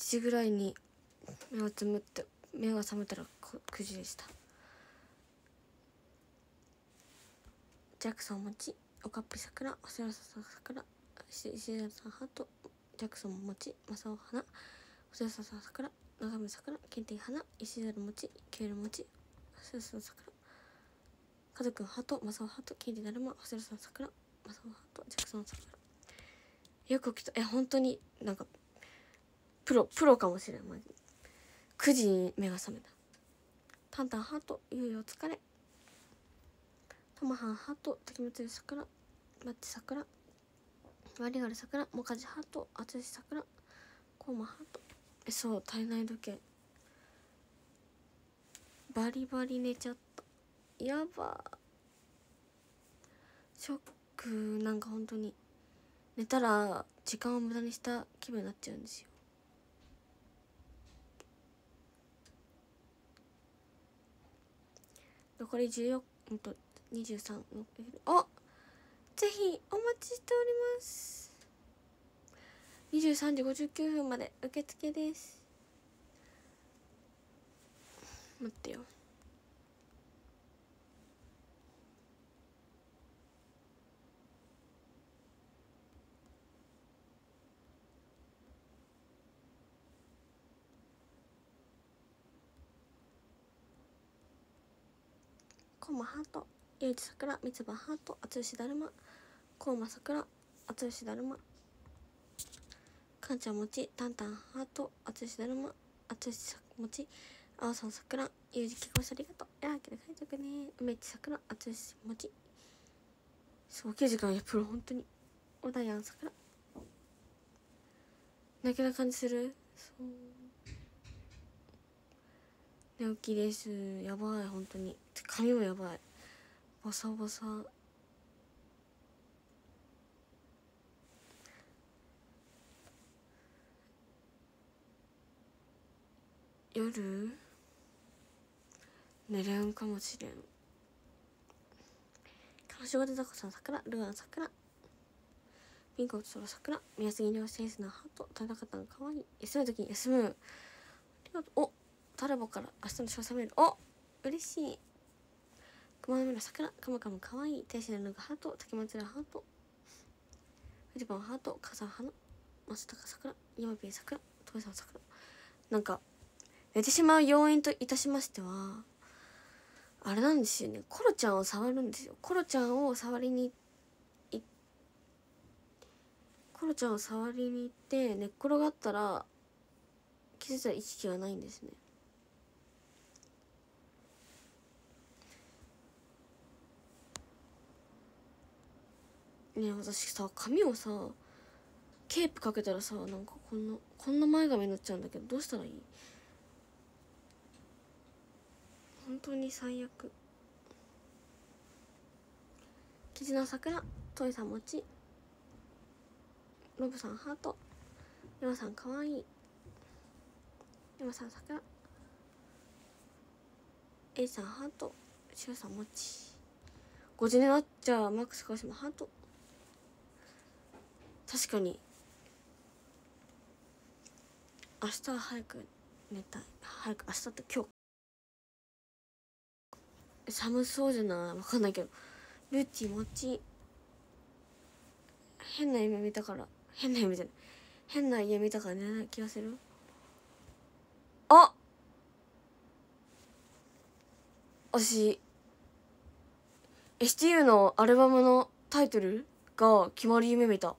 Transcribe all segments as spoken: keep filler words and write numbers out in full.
ちじぐらいに目をつむって目が覚めたらくじでした。ジャクソンお餅、おかっぴ桜、おせらささ桜、石田さんハート、ジャクソンお餅、マサオ花、おせらささ桜、長め桜、ケンティ花、石田餅、ケール餅、おせらさ桜、家族ハート、マサオハート、ケンティだるま、おせらさ桜、マサオハート、ジャクソン桜。よく起きた。え、本当になんかプロプロかもしれん。マジくじに目が覚めた。タンタンハート、ゆうよお疲れ、トマハンハート、滝祭り桜、マッチ桜、ワリガル桜、モカジハート、アツシ桜、コーマハート。え、そう体内時計バリバリ寝ちゃった。やばショック。なんか本当に寝たら時間を無駄にした気分になっちゃうんですよ。残りじゅうよんとにじゅうさんのあ、ぜひお待ちしております。にじゅうさんじごじゅうきゅうふんまで受付です。待ってよ。コーマハート、ゆうち桜、みつばハート、あつしだるま、コーマ桜、あつしだるま、かんちゃんもち、たんたんハート、あつしだるま、あつしもち、あおさん桜、ゆうじきごしありがとう。やーけで書いておくね。梅地桜、あつしもち。そう、きゅうじからやプロ本当に。おだやん桜。泣けな感じする。そう。寝起きです。やばい本当に。髪もやばい。ボサボサ。夜寝れんかもしれん。彼女が出たこさん桜、ルアン桜、ピンクとソロ桜、宮杉亮センスのハート、田中たんかわいい。休む時に休む。ありがとう。お、タラボから明日の賞賛メール。お、嬉しい。熊野村桜、カムカムかわいい。天使のぬがハート、竹松らハート、フジパンハート、笠花、松高桜、山ピー桜、トイさん桜。なんか寝てしまう要因といたしましてはあれなんですよね。コロちゃんを触るんですよ。コロちゃんを触りにいコロちゃんを触りに行って寝っ転がったら気づいたら意識がないんですね。ねえ、私さ髪をさケープかけたらさなんかこんなこんな前髪になっちゃうんだけど、どうしたらいい？本当に最悪。キジの桜、トイさんもち、ロブさんハート、ヤマさんかわいい、ヤマさん桜、エイさんハート、シュウさんもち、ごじになっちゃうマックス川島ハート。確かに明日は早く寝たい。早く明日って今日寒そうじゃない？わかんないけど。ルーティーもち、変な夢見たから変な夢じゃない変な家見たから寝ない気がする。あ、私 エスティーユー のアルバムのタイトルが決まる夢見た。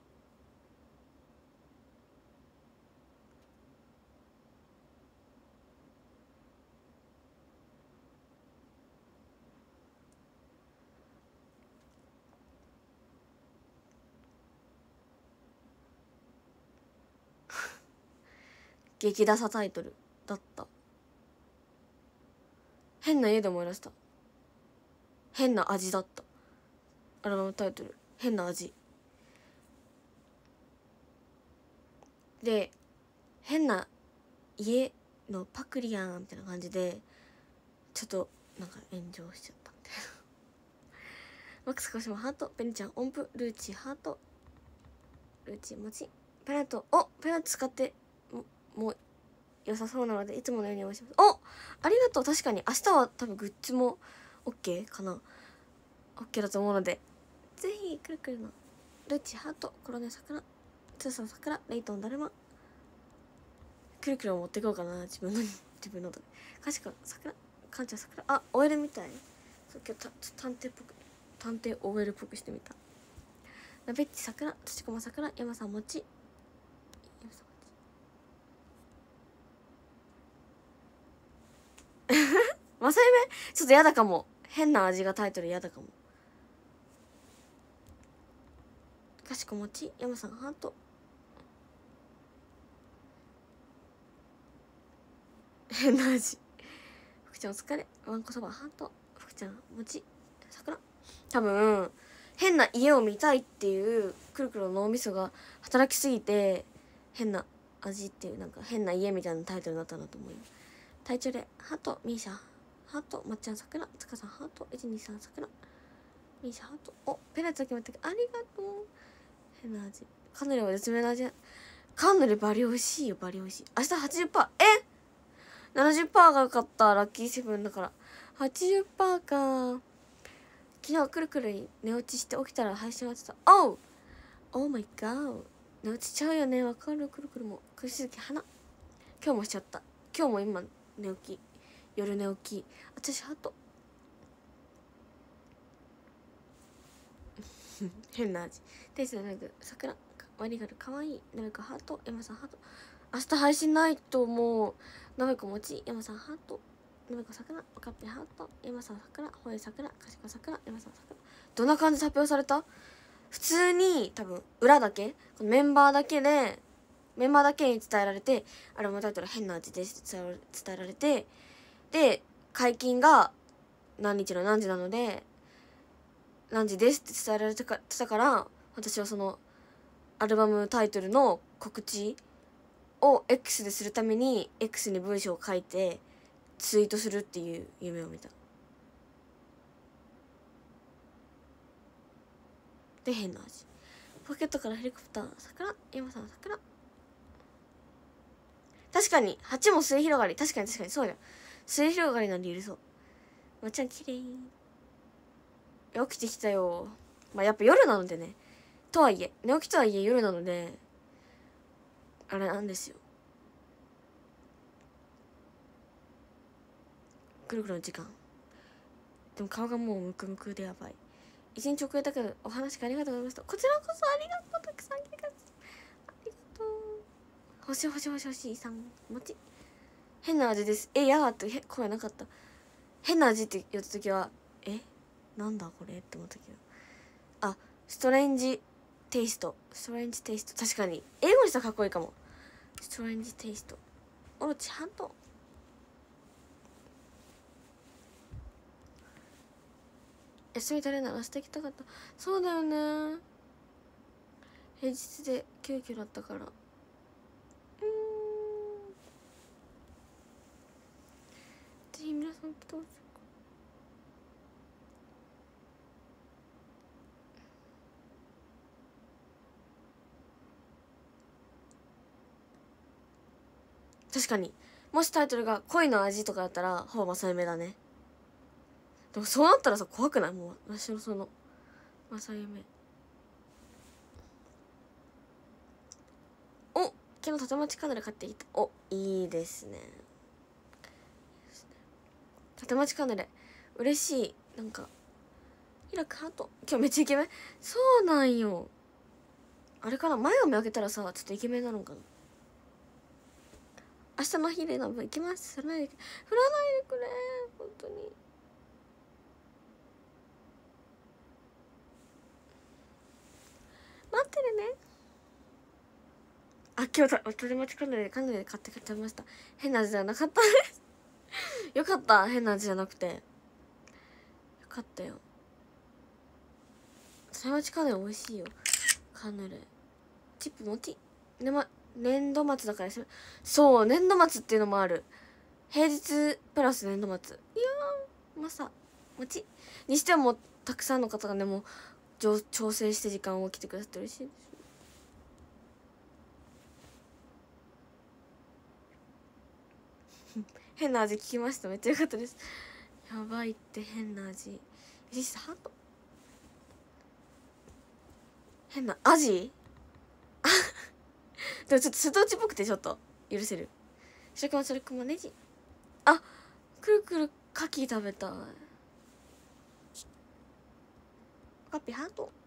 激ダサタイトルだった。変な家で思い出した。変な味だった。アルバムタイトル変な味で、変な家のパクリやんみたいな感じでちょっとなんか炎上しちゃったみたいな。マックス鹿島ハート、ベニちゃん音符、ルーチハート、ルーチもち、ペナント、おペナント使ってもも良さそうなのでいつものように応援します。お、ありがとう。確かに明日は多分グッズも OK かな。 OK だと思うので、ぜひくるくるのルチハートコロネ桜ツーさん桜レイトンだるまくるくるを持ってこうかな、自分の自分のとかしか桜かんちゃん桜、あ オーエル みたい。そう今日た探偵っぽく探偵 オーエル っぽくしてみた。なべっち桜土駒桜山さんもち山さんもちまさゆめちょっとやだかも。変な味がタイトルやだかも。かしこもち山さんハート変な味福ちゃんお疲れわんこそばハート福ちゃんもち桜。多分変な家を見たいっていうくるくるの脳みそが働きすぎて変な味っていうなんか変な家みたいなタイトルになったなと思うよ。体調でハートミーシャハートまっちゃん桜つかさんハートいちにさん桜ミーシャハートおペレット決まったけどありがとう。変な味カヌレは絶妙な味。カヌレバリ美味しいよバリ美味しい。明日 はちじゅっパーセント え ななじゅっパーセント が良かったラッキーセブンだから はちじゅっパーセント か。昨日くるくるに寝落ちして起きたら配信終わってた。おうオーマイガー寝落ちちゃうよね。わかる。くるくるも苦しすぎ花今日もしちゃった。今日も今寝起き夜寝起き私ハート変な味テイストのく桜ワニガルかわいいなべこハート山さんハート明日配信ないと思う。なべこもち山さんハートなべこ桜おかっぺハート山さん桜ほえ桜かしこ桜山さん桜。どんな感じで発表された？普通に多分裏だけメンバーだけでメンバーだけに伝えられてアルバムタイトル変な味ですって伝えられてで解禁が何日の何時なので何時ですって伝えられてたから私はそのアルバムタイトルの告知を X でするために X に文章を書いてツイートするっていう夢を見た。で変な味ポケットからヘリコプター桜山さん桜確かにはちも末広がり確かに確かにそうだよ末広がりなんで許そう。まっちゃんきれい起きてきたよ。まあやっぱ夜なのでねとはいえ寝起きとはいえ夜なのであれなんですよ。くるくるの時間でも顔がもうムクムクでやばい。一日遅れたけどお話ありがとうございました。こちらこそありがとうたくさんありがとうありがとう。星星星星さんもち変な味です。えやだって声なかった。変な味って言った時はえなんだこれって思ったけどあストレンジテイストストレンジテイスト確かに英語にしたらかっこいいかも。ストレンジテイストオロチハント休み取れならしてきたかった。そうだよね平日で急遽だったから。うーんぜひ皆さん来てほしい。確かにもしタイトルが恋の味とかだったらほぼ正夢だね。でもそうなったらさ怖くない？もう私のその正夢お昨日縦町カヌレ買ってきた。おいいですね縦町カヌレ嬉しい。なんか開くハート今日めっちゃイケメン。そうなんよあれかな前を見上げたらさちょっとイケメンなのかな。明日の昼の分行きます。振らないで振らないでくれ本当に。待ってるね。あ今日縦町カヌレカヌレ買って食べました。変な味じゃなかったですよかった変な味じゃなくてよかったよ。縦町カヌレ美味しいよ。カヌレチップもちね、ま、年度末だからそう年度末っていうのもある。平日プラス年度末いやーまさもちにしてもたくさんの方がねもう調整して時間を来てくださって嬉しいです。 変な味聞きました。めっちゃ良かったです。やばいって変な味。石下ハート。変な味でもちょっと瀬戸内っぽくてちょっと許せる。白熊それ熊ネジ。あ、くるくるカキ食べたい。カピハート。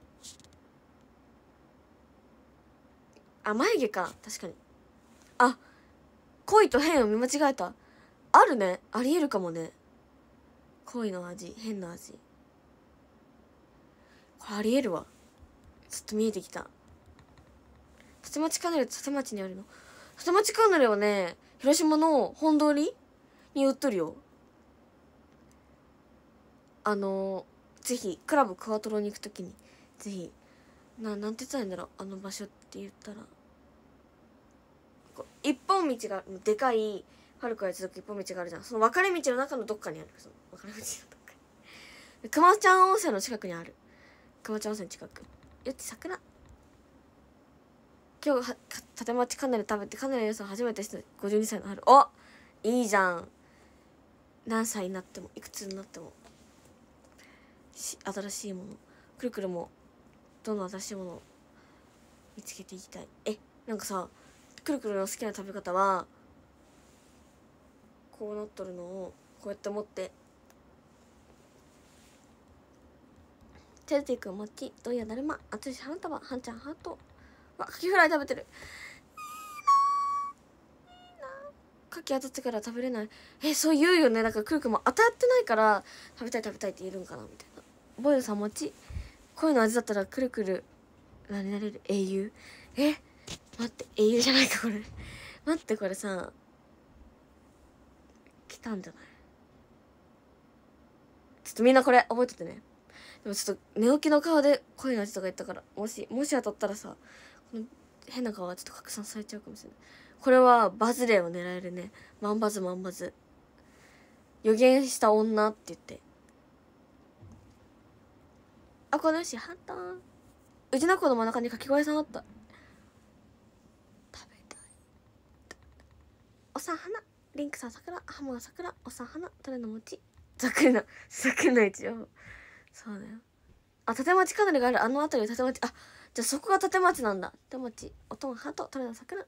あ、眉毛か。確かに。あ、恋と変を見間違えた。あるね。ありえるかもね。恋の味、変な味。これありえるわ。ちょっと見えてきた。立町カヌレって立町にあるの？立町カヌレはね、広島の本通りに売っとるよ。あのぜひクラブクワトロに行くときにぜひななんて言ったらいいんだろう、あの場所って言ったらこう一本道がでかいはるかへ続く一本道があるじゃん。その分かれ道の中のどっかにある。その分かれ道のどっかに熊ちゃん温泉の近くにある。熊ちゃん温泉近くよって桜。今日は立町カヌレ食べてカヌレの良さ初めてしてごじゅうにさいの春。お、いいじゃん。何歳になってもいくつになってもし新しいものくるくるもどんどん新しいものを見つけていきたい。え、なんかさくるくるの好きな食べ方はこうなっとるのをこうやって持って手でいく餅どうやだるまあつし花束はんちゃんハート。わ、カキフライ食べてる。いいな、いいな。カキ当たってから食べれない。え、そう言うよね。なんかくるくるも当たってないから食べたい食べたいって言えるんかなみたいな。ボイルさん餅恋の味だったらくるくる何なれる英雄。え、待って、英雄じゃないかこれ待って、これさ来たんじゃない？ちょっとみんなこれ覚えててね。でもちょっと寝起きの顔で恋の味とか言ったから、もしもし当たったらさこの変な顔がちょっと拡散されちゃうかもしれない。これはバズレを狙えるね。マンバズマンバズ予言した女って言って。あ、このしハンターうちの子の真ん中にかき小屋さんあった。食べたい。おさん花リンクさん桜ハモが桜おさん花種の餅ざっくりなざっくりな一応そうだよ。あ、立町カヌレがあるあの辺り立町。あ、じゃあそこが立町なんだ。立町おとんハート種の桜。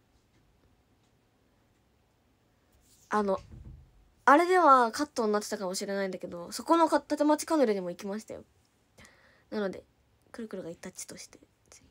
あのあれではカットになってたかもしれないんだけど、そこの立町カヌレにも行きましたよ。なのでくるくるがイタッチとして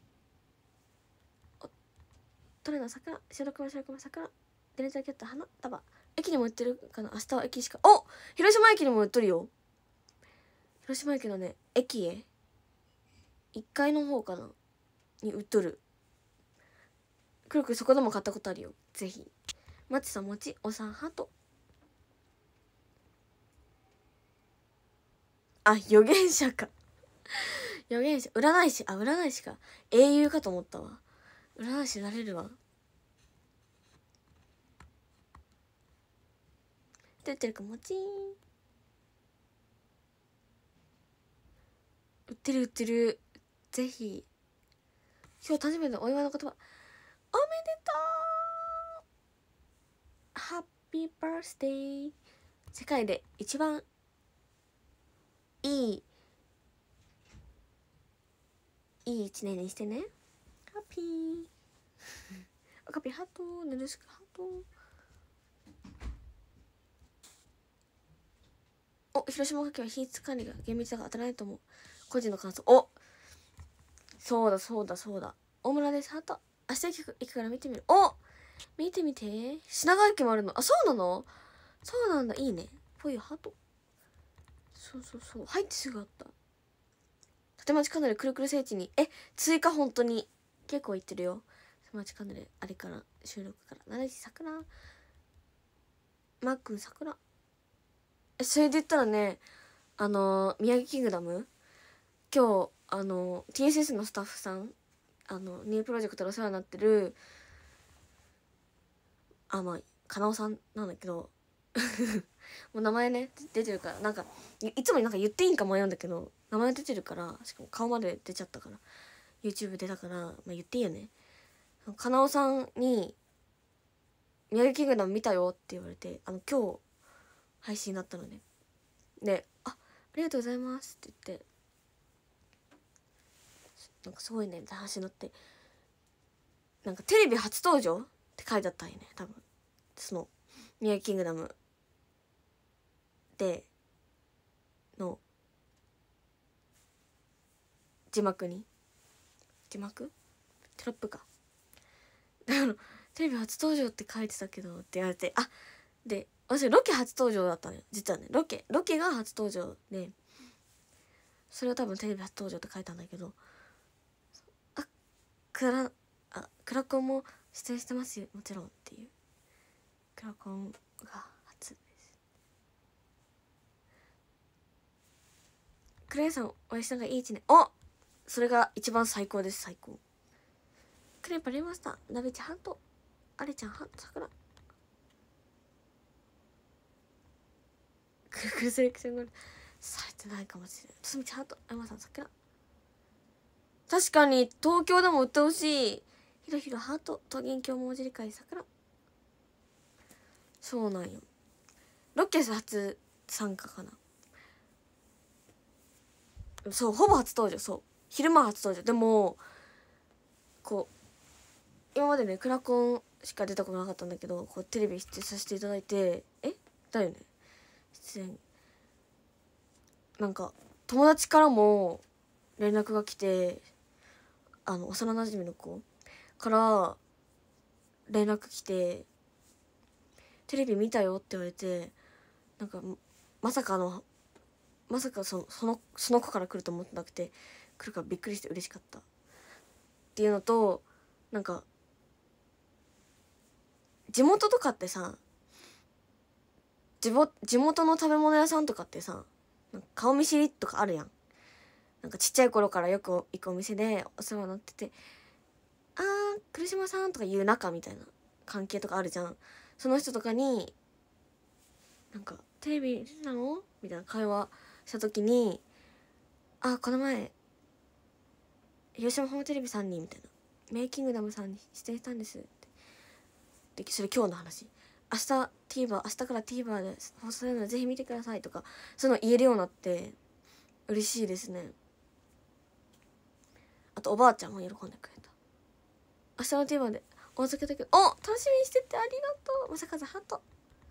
トレの桜白熊白熊桜デレジャーキャット花束駅にも売ってるかな。明日は駅しか。お、広島駅にも売っとるよ。広島駅のね駅へいっかいの方かなに売っとる。くるくるそこでも買ったことあるよ。ぜひ。マチさんもちおさんハート。あ、預言者か預言者占い師。あ、占い師か。英雄かと思ったわ。占い師なれるわ。出てるかもちーん。売ってる売ってる。ぜひ。今日誕生日のお祝いの言葉。おめでとう。ハッピーバースデー。世界で一番いいいい一年にしてね。ハッピー赤ピーハートぬるしくハート。お、広島牡蠣は品質管理が厳密だから当たらないと思う。個人の感想。お、そうだそうだそうだ。大村ですハート。明日行く行くから見てみる。お、見てみて。品川駅もあるの。あ、そうなの。そうなんだ。いいね。ぽいよハート。そうそうそう。入ってすぐあった。立町カヌレくるくる聖地に。え、追加本当に結構行ってるよ。立町カヌレあれから収録から。ななじ桜マックン桜。え、それで言ったらね、あのー、宮城キングダム今日あのー、ティーエスエス のスタッフさんあのニュープロジェクトでお世話になってるあまあかなおさんなんだけどもう名前ね出てるからなんかいつもなんか言っていいんか迷うんだけど名前出てるからしかも顔まで出ちゃったから YouTube 出たから、まあ、言っていいよね。かなおさんに宮城キングダム見たよって言われて、あの今日配信だったのね。で、あ、ありがとうございますって言って、なんかすごいねみたいな話になって、なんかテレビ初登場って書いてあったんよね、多分。その宮城キングダムでの字幕に、字幕テロップか、だからテレビ初登場って書いてたけどって言われて、あ、で私ロケ初登場だったのよ、実はね。ロケロケが初登場で、それを多分テレビ初登場って書いたんだけど、あ、クラあクラコンも出演してますよもちろんっていう、クラコンが初です。クレイさんお会いしたのがいい一年、お、それが一番最高です、最高。クレープありました。なべちゃんハント、あれちゃんハント、さくら、くるくるセレクションゴールされてないかもしれない。とすみちゃんハント、あやまさんさくら、確かに東京でも売ってほしい。ひろひろハート、と元気を文字理解さくら、そうなんよ。ロケ初参加かな。そう、ほぼ初登場。そう、昼間初登場。でもこう今までねクラコンしか出たことなかったんだけど、こうテレビ出演させていただいて、えだよね、出演、なんか友達からも連絡が来て、あの幼なじみの子から連絡来て、テレビ見たよって言われて、なんかまさかのまさかそのそのその子から来ると思ってなくて、来るからびっくりして嬉しかったっていうのと、なんか地元とかってさ、地元地元の食べ物屋さんとかってさ、なんか顔見知りとかあるやん。なんかちっちゃい頃からよく行くお店でお世話になってて、あー来島さんとか言う仲みたいな関係とかあるじゃん。その人とかになんかテレビ出てたのみたいな会話した時に、あ、この前広島ホームテレビさんにみたいな、メイキングダムさんに出演したんですって。でそれ今日の話、明日 TVer 明日から TVer で放送されるのでぜひ見てくださいとか、そういうの言えるようになって嬉しいですね。あとおばあちゃんも喜んでくれた。明日の TVer でお預けだけど、お、楽しみにしててありがとう。まさかずハート、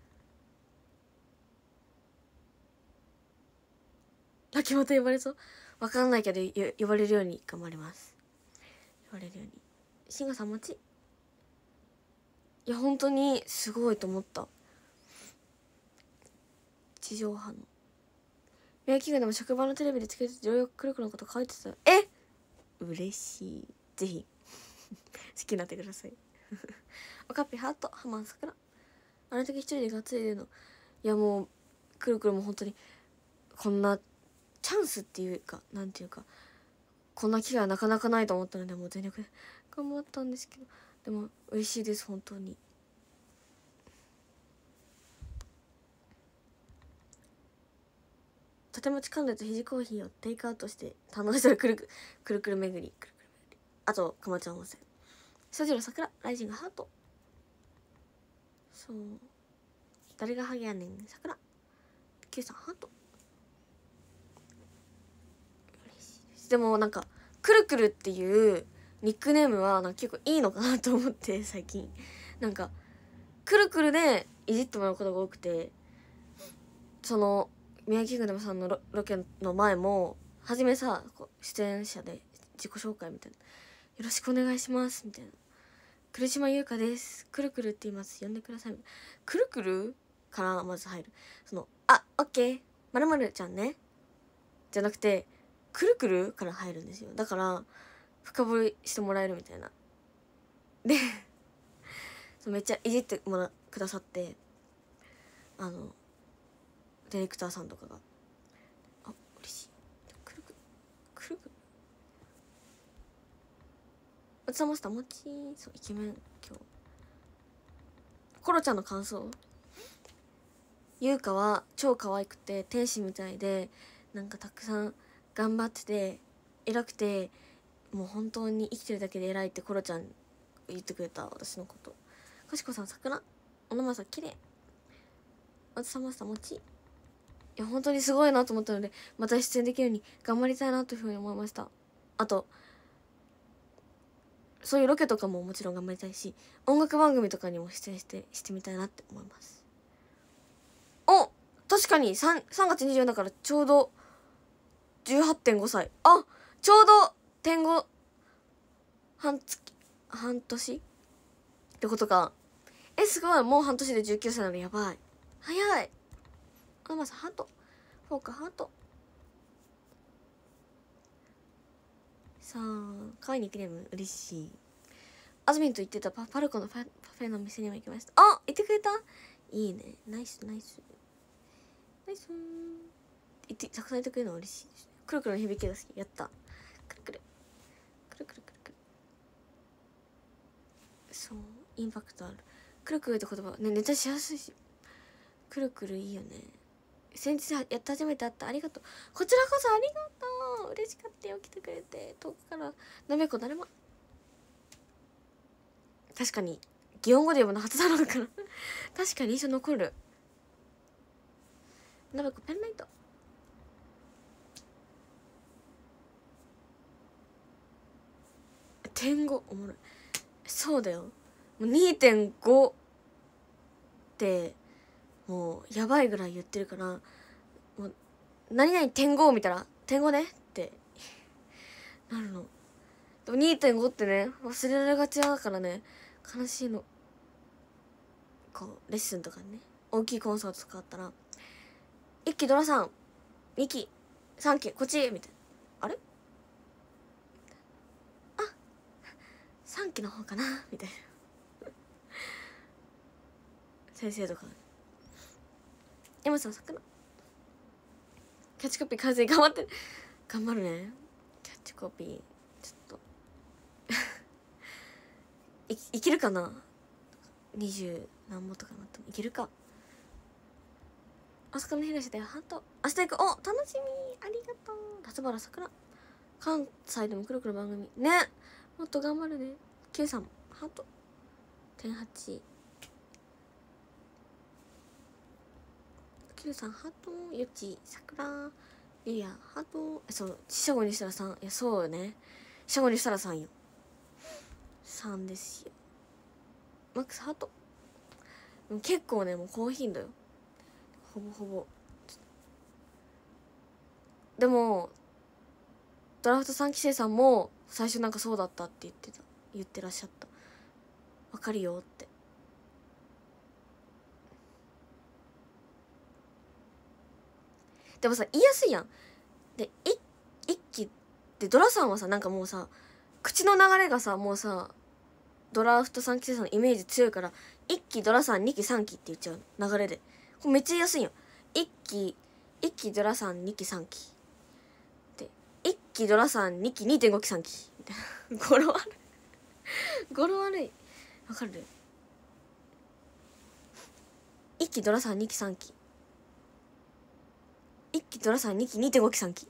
秋元呼ばれそう、わかんないけど呼ばれるように頑張ります。呼ばれるように。慎吾さん待ち、いや本当にすごいと思った。地上波のメイキングでも職場のテレビでつけてて、条約クルクのこと書いてた。え、嬉しい。ぜひ好きになってくださいおかっぴハート、ハマンさくら、あの時一人でがっつり出るの、いやもうくるくるも本当にこんなチャンスっていうか、なんていうか、こんな機会はなかなかないと思ったので、もう全力で頑張ったんですけど、でも嬉しいです、本当に。とても近んでとひじコーヒーをテイクアウトして堪能したらくるくるくるくる巡り、くるくる巡り、あとかまちゃん温泉、そじろさくら、ライジングハート、そう、誰がハゲやねんさくら、キューさんハート、嬉しいです。でもなんかくるくるっていうニックネームはなんか結構いいのかなと思って、最近なんかくるくるでいじってもらうことが多くて、その宮城キングダムさんの ロ, ロケの前も初めさ、こう出演者で自己紹介みたいな、よろしくお願いしますみたいな、来島優香です、くるくるって言います、呼んでください、くるくるからまず入る、そのあオッケーまるまるちゃんねじゃなくてくるくるから入るんですよ。だから深掘りしてもらえるみたいなでめっちゃいじってもらくださって、あのディレクターさんとかが、あ、嬉しい、くるくるくるくる、おつさましたもち、そうイケメン今日。コロちゃんの感想、優香は超可愛くて天使みたいで、なんかたくさん頑張ってて偉くて、もう本当に生きてるだけで偉いってコロちゃん言ってくれた、私のこと。かしこさんさくら、 小野正きれい、おつさまさもち。いや本当にすごいなと思ったので、また出演できるように頑張りたいなというふうに思いました。あとそういうロケとかももちろん頑張りたいし、音楽番組とかにも出演してしてみたいなって思います。お、確かに 3, 3月にじゅうよっかだからちょうど じゅうはってんごさい。あ、ちょうど点ご半月半年ってことか。え、すごい、もう半年でじゅうきゅうさいなのやばい。早い。あ、まさハート、フォーカハート。さあ、可愛いニックネーム嬉しい。あずみんと言ってた パ, パルコのパフェの店にも行きました。あ、行ってくれた。いいね、ナイスナイスナイス。行ってたくさん行ってくれるの嬉しいです。くるくるの響きが好き。やった。くるくるくるくるくるくる。そう、インパクトある。くるくるって言葉ね、ネタしやすいし、くるくるいいよね。先日やって初めて会った。ありがとう。こちらこそありがとう。嬉しかったよ、来てくれて。遠くからなめこだるま。確かに擬音語で読むの初だろうから確かに印象残る。なめこペンライト。点ごおもろい。そうだよ、もう にてんご ってもうやばいぐらい言ってるから、もう何々点ごを見たら点ごねってなるの。でも にてんご ってね忘れられがちだからね、悲しいの。こうレッスンとかね、大きいコンサートとかあったらいっきドラさん、にきさんきこっちみたいな、あれあさんきの方かなみたいな先生とか山さんさくらキャッチコピー完成頑張って頑張るね。キャッチコピーちょっとい, いけるかな。にじゅう何もとかなってもいけるか。あそこのひろしでハート。明日行く。お、楽しみ。ありがとう。松原さくら。関西でもくるくる番組ね、もっと頑張るね。 Q さんハート点はち。 Q さんハート。ゆちさくらゆやハート。そう、四捨五入したらさん。いやそうよね、四捨五入したらさんよ。さんですよ。マックスハート。結構ねもう高頻度よ、ほぼほぼ。でもドラフトさん期生さんも最初なんかそうだったって言ってた、言ってらっしゃった。わかるよって。でもさ言いやすいやん。でい一期ってドラさんはさなんかもうさ口の流れがさもうさドラフトさん期生さんのイメージ強いから、いっきドラさんにきさんきって言っちゃう流れで、これめっちゃ言いやすいよ。いっきいっきドラさんにきさんきで、いっきドラさんにき にてんご 期さんきみたいな語呂悪い語呂悪い。わかる。いっきドラさんにきさんきいっきドラさんにき にてんご 期さんき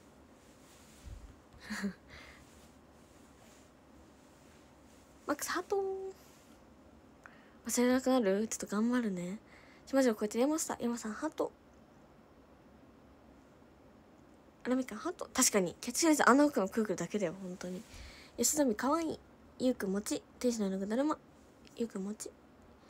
マックスハート忘れなくなる。ちょっと頑張るね。しまじょうこうやって山下山さんハート。アラミカハート。確かにキャッチフレーズあの奥のくるくるだけだよ本当に。吉田美かわいい。ゆうくんもち天使の絵の具だるまゆうくんもち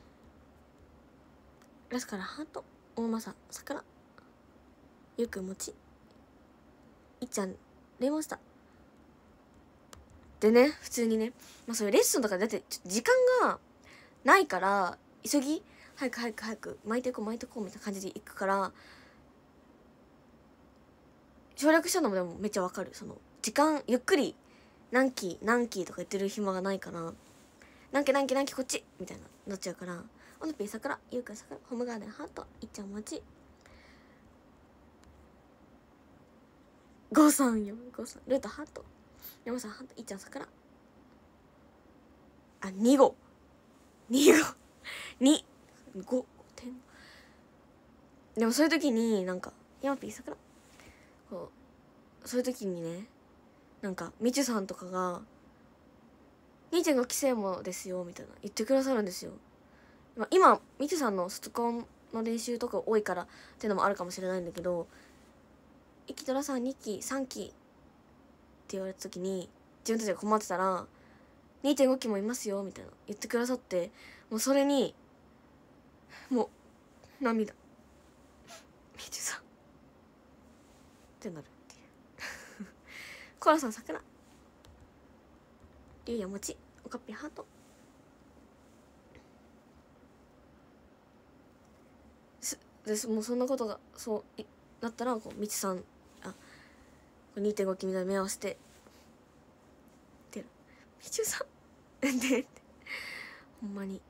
ラスからハート。大政さくらゆうくんもちいっちゃんレモンスターでね、普通にね、まあそういうレッスンとかだってちょっと時間がないから急ぎ早く早く早く巻いていこう巻いていこうみたいな感じでいくから、省略したのもでもめっちゃわかる。その時間ゆっくり何期何期とか言ってる暇がないから、何期何期何期こっちみたいななっちゃうから、オノピーさくらゆうくんさくらホームガーデンハートいっちゃんもちごさんよんごさんルートハート山さんハートいっちゃんさくらあにごにごにご点。でもそういう時になんかヤマピーさくらこうそういう時にねなんかみちゅさんとかが にてんご 期生もですよみたいな言ってくださるんですよ。 まあ、今みちさんの卒コンの練習とか多いからっていうのもあるかもしれないんだけど、いっきドラさんにきさんきって言われた時に自分たちが困ってたら にてんご 期もいますよみたいな言ってくださって、もうそれにもう涙みちさんってなるっていうコラさん桜、りゅうやもち、おかっぴハート、ですもうそんなことがそうなったらこうみちさんあ にてんご 期みたいな目合わせてってみちさんでほんまに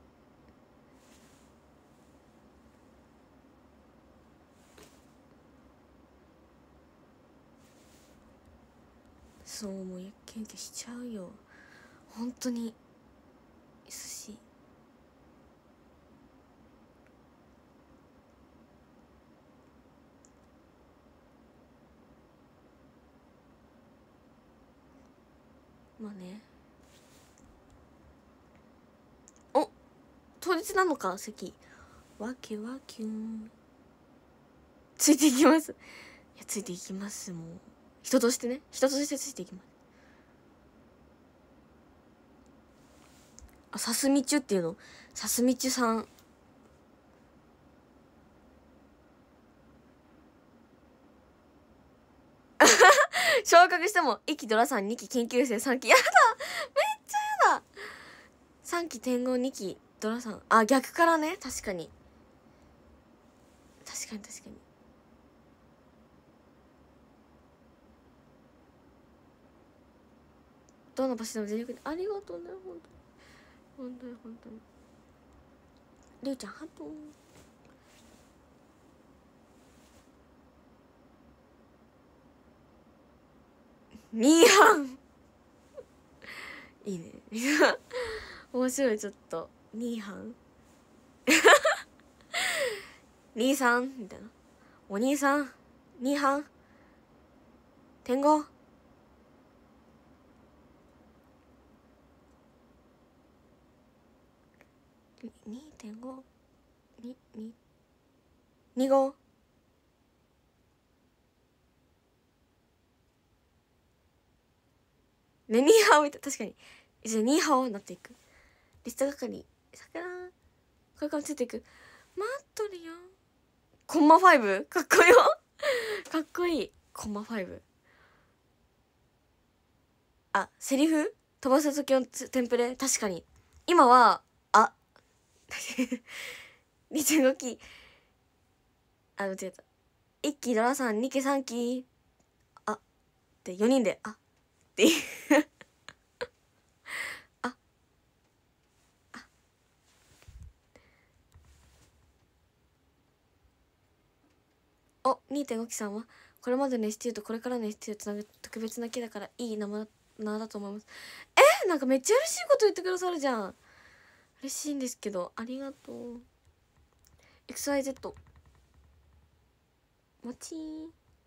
そうもうキュンキュンしちゃうよ本当に寿司まあねお当日なのか席わけわきゅんついていきますいやついていきますもう人としてね人としてついていきますあさすみちゅっていうのさすみちゅさん昇格してもいっきドラさんにき研究生さんきやだめっちゃやださんき天狗にきドラさんあ逆からね確かに確かに確かにどの場所でも全力でありがとうね本当に本当に本当にりゅうちゃんハートニーハンいいね面白いちょっとニーハン兄さんみたいなお兄さんニーハン天狗にてんご ににに号ねニーハオみたい確かにいずれニーハオになっていくリスト係桜これからついていく待っとるよコンマファイブかっこよかっこいいコンマファイブあセリフ飛ばす時のテンプレ確かに今はあにてんごきあ間違えたいっきドラさんにきさんきあってよにんであっていうああお にてんご 期さんはこれまでの エスティー とこれからの エスティー をつなぐ特別な木だからいい名前名だと思いますえなんかめっちゃ嬉しいこと言ってくださるじゃん嬉しいんですけどありがとう エックスワイゼット もちー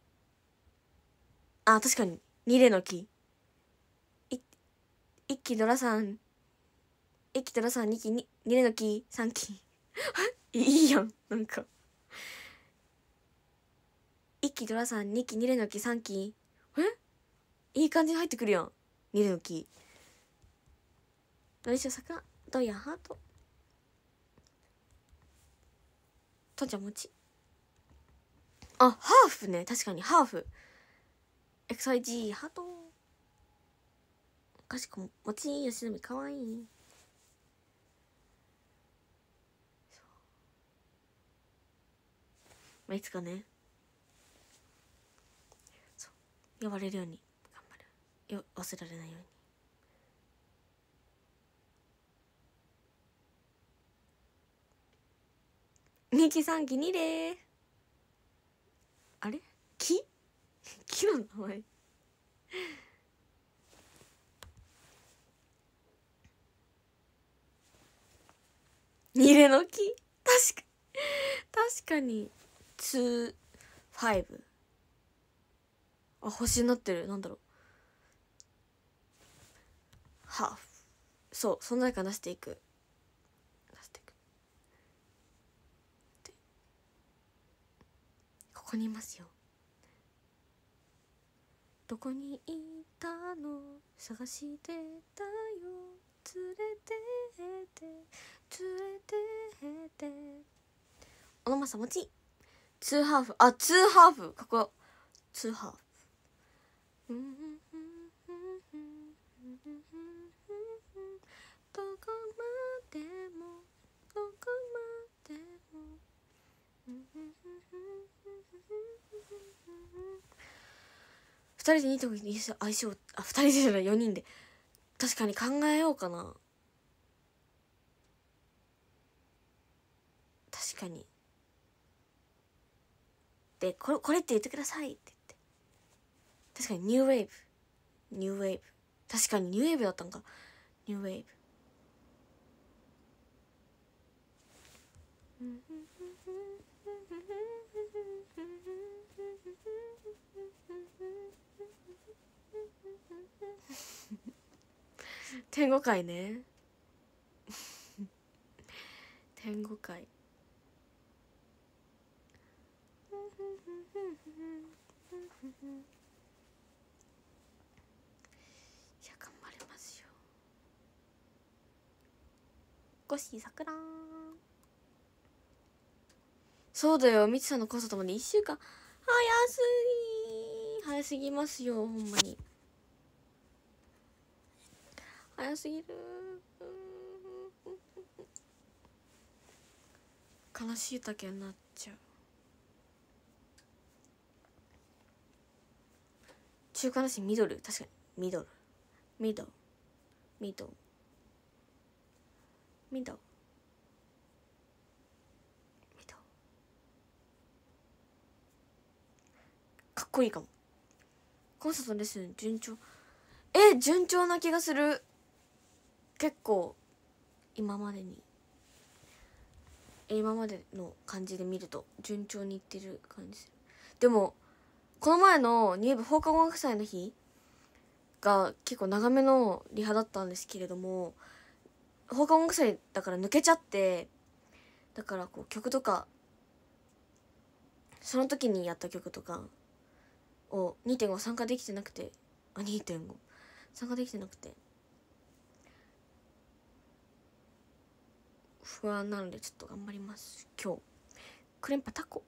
あ確かにに例の木いいっきドラさんいっきドラさんにきにに例の木さんきいいやんなんかいっきドラさんにきに例の木さんきえいい感じに入ってくるやんに例の木来週坂ドヤハートとんちゃんもちあハーフね確かにハーフ エックスワイジー ハートかしこもちよしのみかわいいまあいつかねそう呼ばれるように頑張るよ忘れられないようににきさんきに例あれ木木の名前に例の木確か確かにに、ごあ星になってるなんだろうハーフそう存在感出していく出していくこにいますよ。どこにいたの探してたよ、連れてって連れてって。小野正もちツーハーフ、あツーハーフかっこよ。ツーハーフどこまでもどこまでも二人でにとこに相性、あ二人でじゃないよにんで確かに考えようかな。確かに。でこれこれって言ってくださいって言って、確かにニューウェーブニューウェーブ確かにニューウェーブだったんか。ニューウェーブ天国界ね天国界。いや頑張りますよ。ゴシさくらん。そうだよ、みつさんのコンサートまでいっしゅうかん。早すぎ早すぎますよ、ほんまに早すぎる。悲しいだけになっちゃう。中華だしミドル、確かにミドルミドルミドルミドルミドルかっこいいかも。コンサートのレッスン順調。え順調な気がする。結構今までに今までの感じで見ると順調にいってる感じする。でもこの前のに部放課後音楽祭の日が結構長めのリハだったんですけれども、放課後音楽祭だから抜けちゃって、だからこう曲とかその時にやった曲とかを にてんご 参加できてなくて、あ にてんご 参加できてなくて不安なのでちょっと頑張ります。今日クレンパタコ、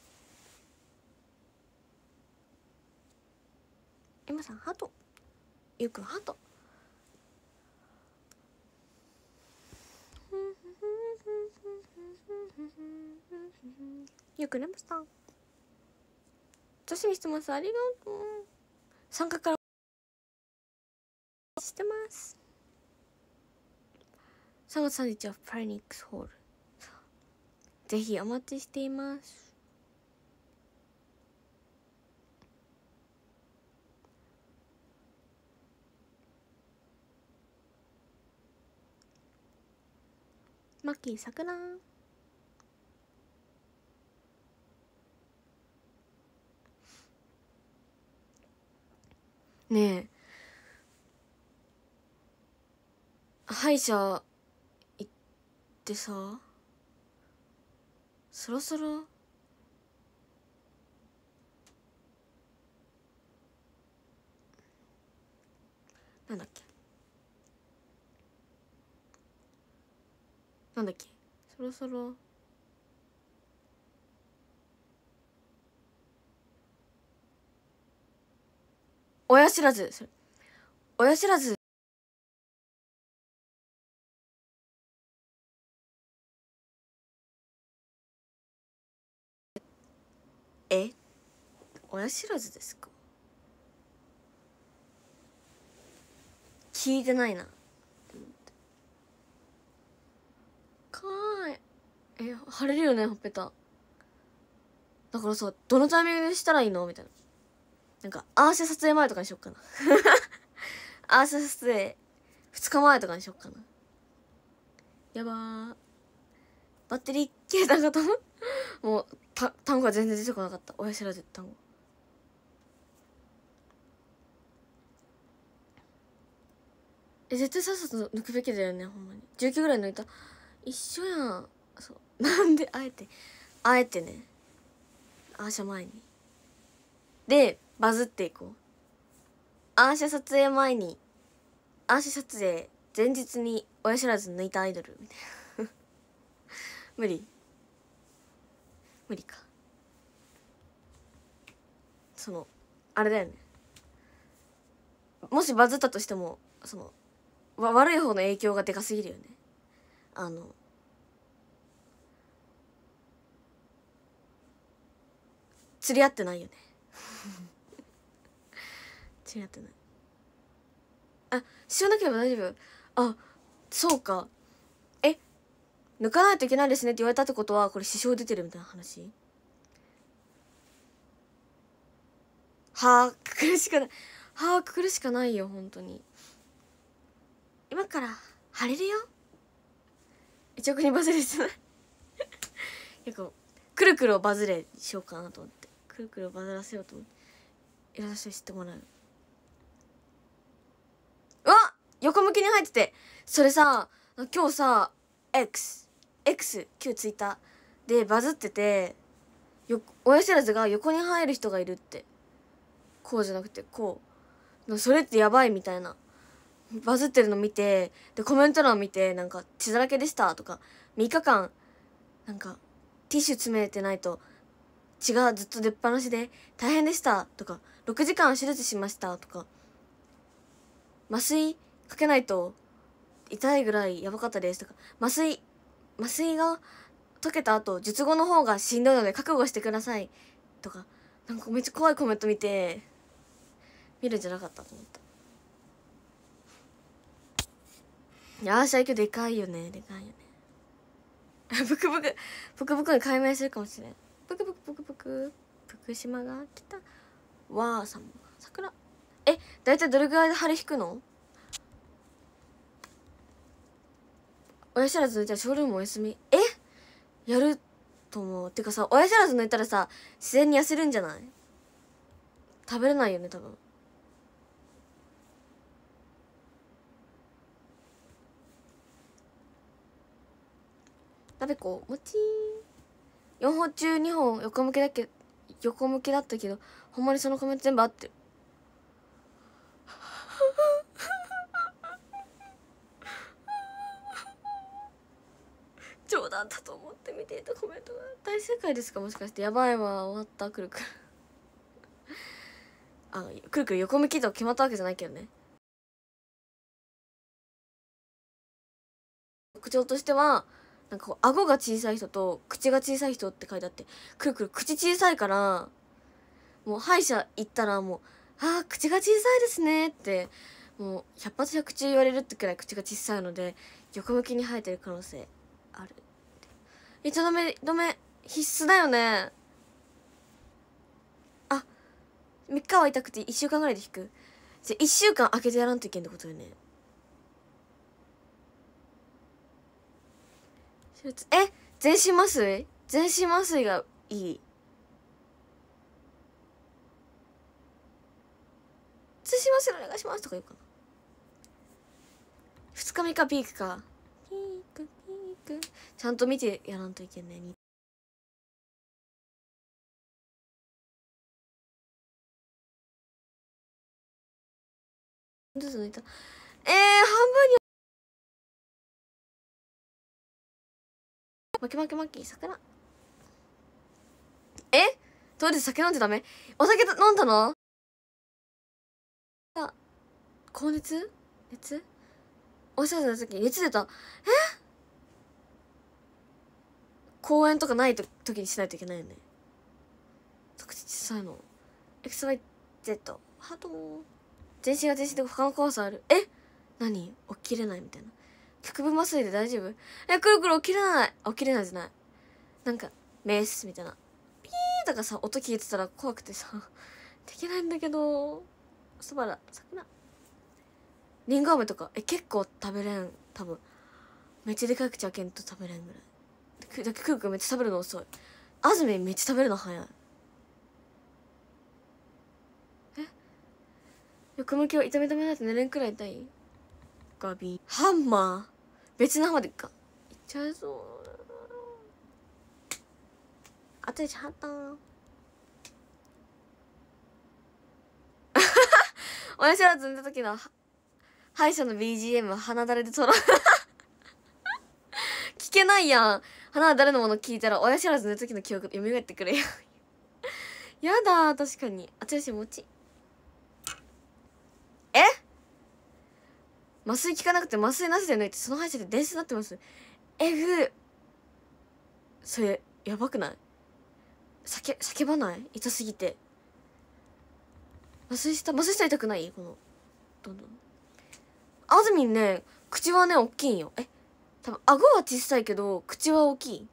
エマさんハート、ゆうくんハート。ゆうくんレマさん女子に質問ありがとう。参加からしてます。さんがつさんじゅういちにちはファイニックスホール、ぜひお待ちしています。マッキーさくらん。ねえ歯医者行ってさ、そろそろなんだっけなんだっけそろそろ親知らず、それ親知らずえ親知らずですか？聞いてないな。かーいえ腫れるよねほっぺた。だからさどのタイミングでしたらいいのみたいな。なんかアーシャ撮影前とかにしよっかなアーシャ撮影ふつかまえとかにしよっかな。やばー、バッテリー切れたかと思うもうた単語が全然出てこなかった。親知らずって単語。え絶対さっさと抜くべきだよねほんまに。じゅうきゅうぐらい抜いた一緒やん。そうなんであえてあえてねアーシャ前にでバズっていこう。アーシャ撮影前にアーシャ撮影前日に親知らず抜いたアイドルみたいな無理無理か。そのあれだよね、もしバズったとしてもそのわ悪い方の影響がでかすぎるよね。あの釣り合ってないよね釣り合ってない。あ、しなければ大丈夫。あ、そうか。え、抜かないといけないですねって言われたってことはこれ支障出てるみたいな話。はあ、くくるしかない。はあ、くくるしかないよ本当に。今から晴れるよ。一応にバズれてない結構くるくるをバズれしようかなと思って、くるくるをバズらせようと思っていらっしゃい知ってもらう。うわ、横向きに入ってて、それさ今日さ X X 旧ツイッターでバズってて、よ親知らずが横に入る人がいるって、こうじゃなくてこう、それってやばいみたいなバズってるの見て、でコメント欄見てなんか血だらけでしたとか、みっかかんなんかティッシュ詰めてないと血がずっと出っ放しで大変でしたとか、ろくじかん手術しましたとか、麻酔かけないと痛いぐらいやばかったですとか、麻酔麻酔が解けた後術後の方がしんどいので覚悟してくださいとか、なんかめっちゃ怖いコメント見て見るんじゃなかったと思った。いやーしゃいきょでかいよね、でかいよねブクブクブクブクに改名するかもしれん。ブクブクブクブク福島が来たわーさんも桜。え、だいたいどれぐらいで腫れ引くの？親知らず抜いたらショールームお休み。え、やると思う。てかさ、親知らず抜いたらさ自然に痩せるんじゃない？食べれないよね多分。鍋子もちーよんほん中にほん横向きだけ横向きだったけど、ほんまにそのコメント全部合ってる冗談だと思って見ていたコメントが大正解ですか？もしかして。やばいわ、終わった。くるくるあ、くるくる横向きと決まったわけじゃないけどね。特徴としてはなんかこう顎が小さい人と口が小さい人って書いてあって、くるくる口小さいからもう歯医者行ったらもう「あー口が小さいですね」ってもう百発百中言われるってくらい口が小さいので、横向きに生えてる可能性ある。痛止め止め必須だよね。あ、みっかは痛くていっしゅうかんぐらいで引く。じゃいっしゅうかん空けてやらんといけんってことよね。え、全身麻酔全身麻酔がいい。全身麻酔お願いしますとか言うかな。ふつかみっかピークか。ピークピークちゃんと見てやらんといけんね。ずつ抜いた。えー、半分に巻き巻き巻き桜。え、どうで酒飲んじゃダメ？お酒飲んだの？あ、高熱？熱？お医者さんの時熱出た。え、公園とかないと時にしないといけないよね。口小さいの エックスワイゼット ハート。全身が全身で他の怖さある。え、何？起きれないみたいな。局部麻酔で大丈夫？え、くるくる起きれない。起きれないじゃない。なんかメースみたいなピーとかさ音聞いてたら怖くてさできないんだけど。そばだ桜。りんご飴とかえ結構食べれん多分。めっちゃでかい口開けんと食べれんぐらい。だけくるくるめっちゃ食べるの遅い。あずみめっちゃ食べるの早い。え、横向きを痛め止めないと寝れんくらい痛い。ガビハンマー別のハンマーでかいっちゃいそう。あとでちゃった。 親知らず寝た時の歯医者の ビージーエム 鼻だれで撮ろう聞けないやん。鼻誰のもの聞いたら親知らず寝た時の記憶蘇ってくるよやだー、確かに。あちらしもちえ麻酔効かなくて麻酔なしで抜いてその歯医者で電車になってます。えぐそれやばくない？叫叫ばない？痛すぎて。麻酔した麻酔したら痛くない？このどんどんあずみんね、口はね大きいんよ。え多分顎は小さいけど口は大きい。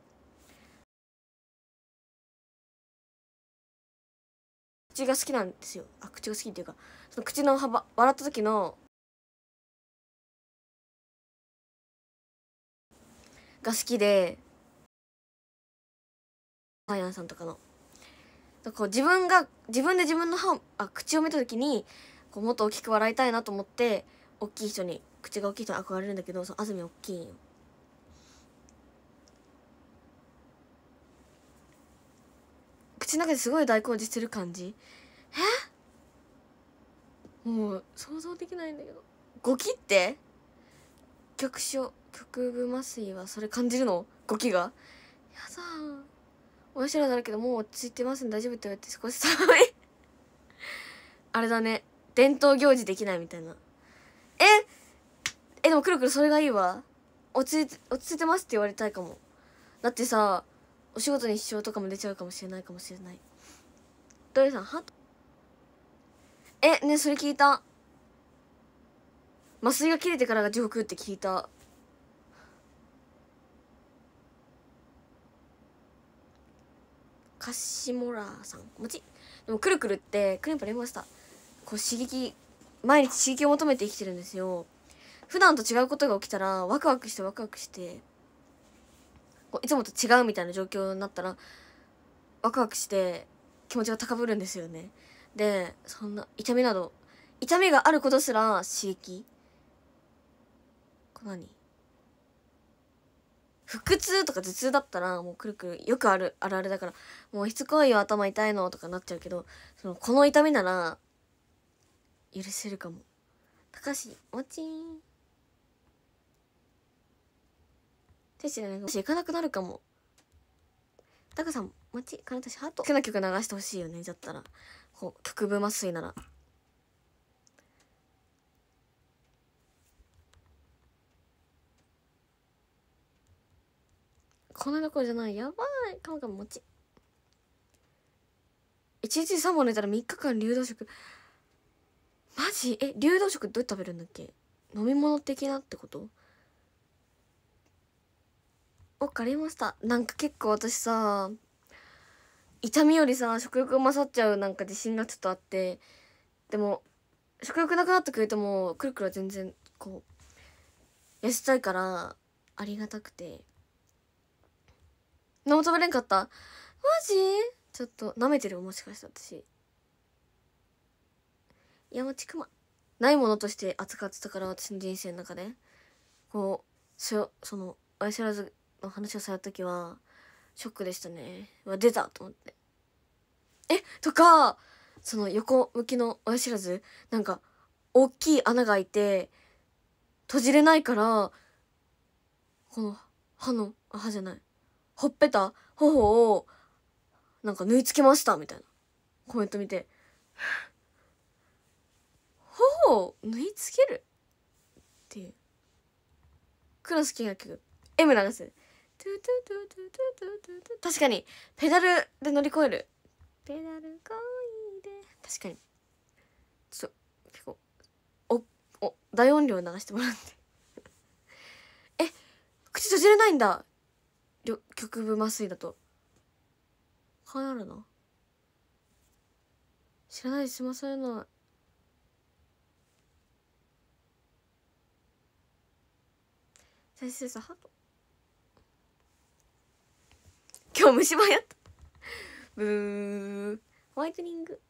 口が好きなんですよ。あ口が好きっていうかその口の幅笑った時のが好きで、パン屋さんとかのだから自分が自分で自分の歯あ口を見た時にこうもっと大きく笑いたいなと思って大きい人に口が大きい人に憧れるんだけど、そのあずみ大きいんよ。口の中ですごい大工事してる感じ。えもう想像できないんだけど。ゴキって局所局部麻酔はそれ感じるの？ゴキがやだー。親知らずだけどもう落ち着いてますんで大丈夫って言われて少し寒いあれだね、伝統行事できないみたいな。ええでもくるくるそれがいいわ。落ち着いて落ち着いてますって言われたいかも。だってさお仕事に支障とかも出ちゃうかもしれないかもしれない。どれさんはえねそれ聞いた。麻酔が切れてからが地獄って聞いた。カシモラさんもちでもくるくるってクレンパレモンスターこう刺激毎日刺激を求めて生きてるんですよ。普段と違うことが起きたらワクワクしてワクワクしてこういつもと違うみたいな状況になったらワクワクして気持ちが高ぶるんですよね。でそんな痛みなど痛みがあることすら刺激これ何腹痛とか頭痛だったらもうくるくるよくあるあるあるだからもうしつこいよ頭痛いのとかなっちゃうけど、そのこの痛みなら許せるかも。高橋もちーん手しね行かなくなるかも。タカさんもちかなたしハート好きな曲流してほしいよね。だったらこう局部麻酔ならこんなところじゃない。やばいかもかももちいちにちさんぼん寝たらみっかかん流動食マジえ流動食どうやって食べるんだっけ？飲み物的なってこと？わかりました。なんか結構私さ痛みよりさ食欲が勝っちゃうなんか自信がちょっとあって、でも食欲なくなってくれてもくるくるは全然こう痩せたいからありがたくて。何も食べれんかった？マジ？ちょっと舐めてるもしかして私。山地熊ないものとして扱ってたから私の人生の中でこうそその親知らずの話をされた時はショックでしたね。うわ出たと思ってえとかその横向きの親知らずなんか大きい穴が開いて閉じれないからこの歯のあ歯じゃないほっぺた頬をなんか縫い付けましたみたいなコメント見て頬を縫い付けるっていうクラス好きな曲 M 流すトゥトゥトゥトゥトゥトゥトゥトゥ確かにペダルで乗り越えるペダルこいで確かにちょっと結構おお大音量流してもらってえ口閉じれないんだ局部麻酔だとはやるな知らないですすいませんない先生さハト今日虫歯やったブーホワイトニング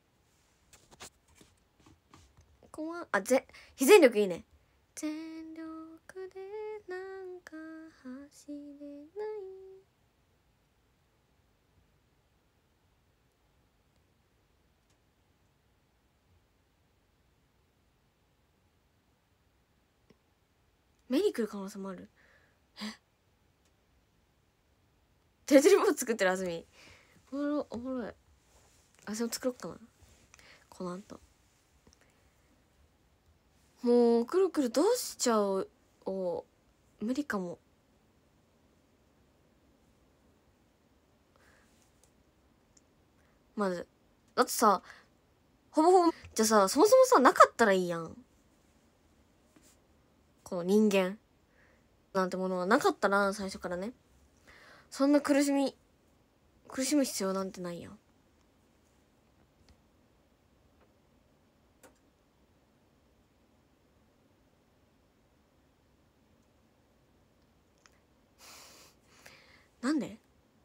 こんばんあぜ非全力いいね全力でなんか走れない目に来る可能性もある。えテレビも作ってるあずみ。おもろおもろい。あずみ作ろっかなこの後。もうくるくるどうしちゃうを無理かも。まずだってさ、ほぼほぼじゃあさ、そもそもさなかったらいいやん。この人間なんてものはなかったら、最初からね、そんな苦しみ苦しむ必要なんてないやん。なんで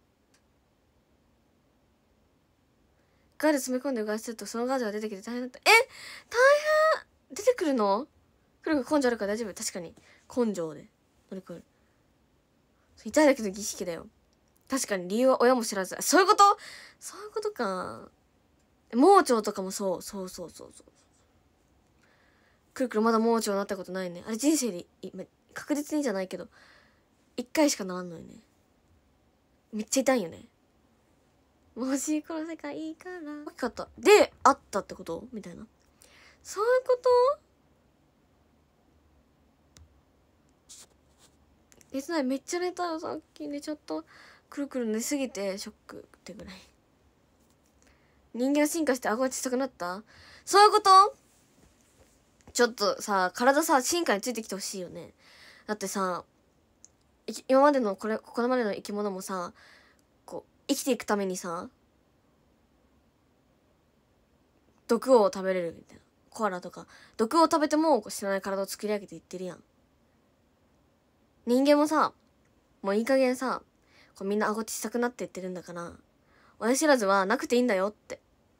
ガール詰め込んでうがいするとそのガールが出てきて大変だった。え大変出てくるの。くるくる根性あるから大丈夫。確かに根性で乗り越える。痛いだけの儀式だよ。確かに理由は親も知らず。そういうことそういうことか。盲腸とかもそうそうそうそうそう。くるくるまだ盲腸になったことないね。あれ人生で確実にじゃないけど一回しかならんのよね。めっちゃ痛いよね。もしこの世界いいから大きかったであったってことみたいな。そういうこと寝てない。めっちゃ寝たよさっき。寝ちゃった。くるくる寝すぎてショックってぐらい。人間進化して顎が小さくなった。そういうことちょっとさ体さ進化についてきてほしいよね。だってさ今までのこれここまでの生き物もさこう生きていくためにさ毒を食べれるみたいな。コアラとか毒を食べてもこう知らない体を作り上げていってるやん。人間もさもういい加減さこうみんな顎小さくなっていってるんだから親知らずはなくていいんだよって。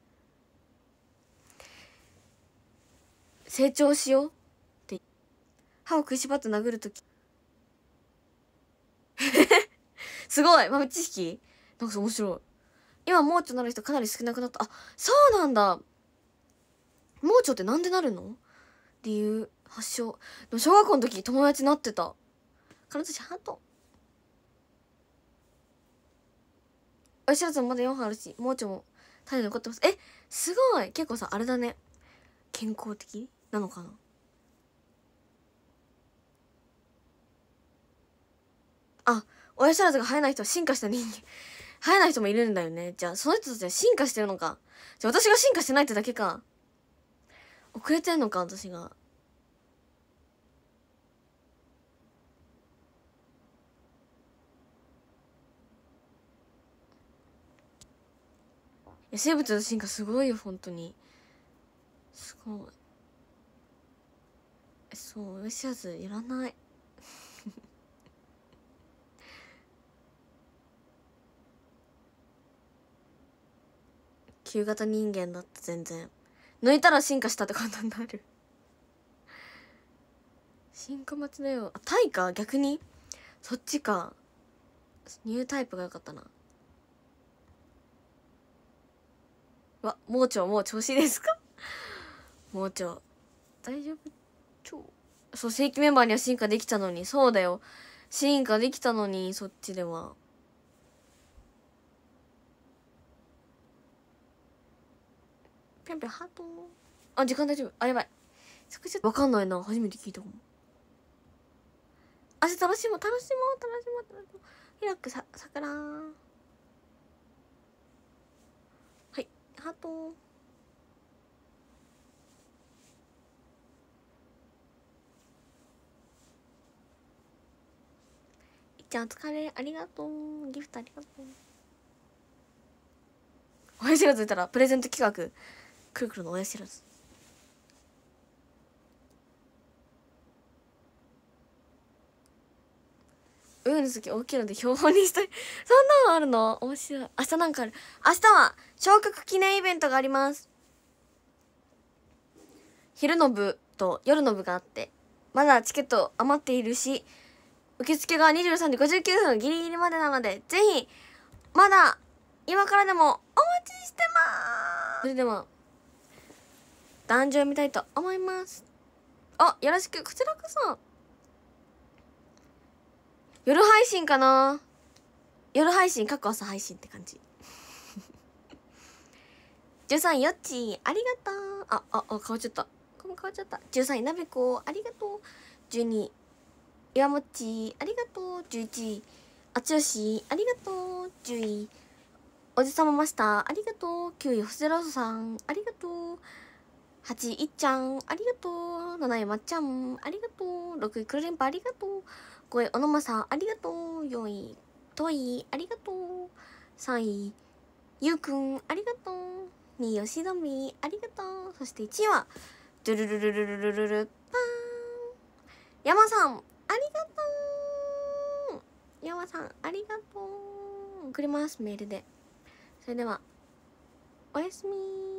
成長しようって歯を食いしばって殴るときすごい豆知識なんか面白い。今盲腸なる人かなり少なくなった。あそうなんだ。盲腸ってなんでなるの理由発症。でも小学校の時友達なってた。彼女ハート。親知らずもまだよんほんあるし盲腸も種残ってます。えすごい結構さあれだね。健康的なのかな。あ親知らずが生えない人は進化した人間生えない人もいるんだよね。じゃあその人たちは進化してるのか。じゃあ私が進化してないってだけか。遅れてんのか私が。いや生物の進化すごいよ本当にすごい。そう親知らずいらない旧型人間だって全然抜いたら進化したってことになる進化待ちだよ。あタイか逆にそっちか。ニュータイプが良かったな。わ盲腸もう調子いいですか盲腸大丈夫超そう正規メンバーには進化できたのに。そうだよ進化できたのにそっちでは。ぴょんぴょんハート。あ時間大丈夫。あやばいそこちょっと分かんないな。初めて聞いたかも。明日楽しもう楽しもう楽しもう楽しもう。ひらくさ桜はいハート。いっちゃんお疲れありがとう。ギフトありがとう。親知らずいたらプレゼント企画くるくるの親知らず。運の時大きいので標本にしたいそんなのあるの面白い。明日なんかある。明日は昇格記念イベントがあります。昼の部と夜の部があってまだチケット余っているし受付がにじゅうさんじごじゅうきゅうふんギリギリまでなのでぜひまだ今からでもお待ちしてまーす。それでは壇上を見たいと思います。あよろしくこちらこそ。 夜配信かな。夜配信過去朝配信って感じ。じゅうさんいよっちありがとう。あああ変わっちゃった。この変わっちゃった。じゅうさんいなべこありがとう。じゅうにいわもっちありがとう。じゅういちいあつよしありがとう。じゅういおじさまマスターありがとう。きゅうい星空さんありがとう。はちいいっちゃんありがとう。なないまっちゃんありがとう。ろくいくるりんぱありがとう。ごいおのまさありがとう。よんいといありがとう。さんいゆうくんありがとう。にいよしどみありがとう。そしていちいはドゥルルルルルルルルパーン山さんありがとう。山さんありがとう。送りますメールで。それではおやすみ。